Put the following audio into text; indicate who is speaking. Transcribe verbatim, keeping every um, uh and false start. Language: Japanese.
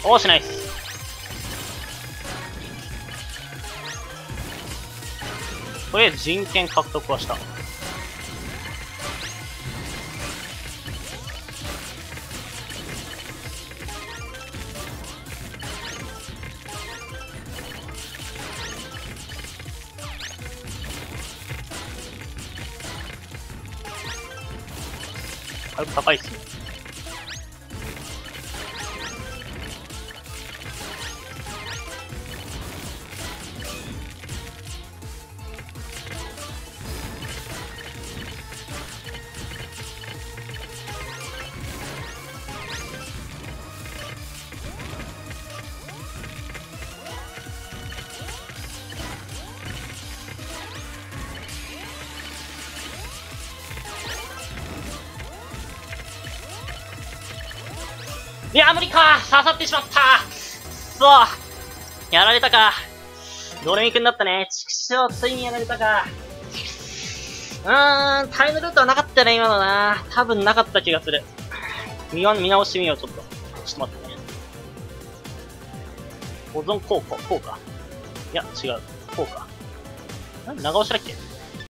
Speaker 1: おーし、ナイス。とりあえず人権獲得はした。火力高いっすね。いや、無理か。刺さってしまった。そう。やられたか。ドレミ君だったね。ちくしょう、ついにやられたか。うーん、タイムルートはなかったね、今のな。多分なかった気がする。見見直してみよう、ちょっと。ちょっと待ってね。保存効果、効果。いや、違う。効果。何長押しだっけ？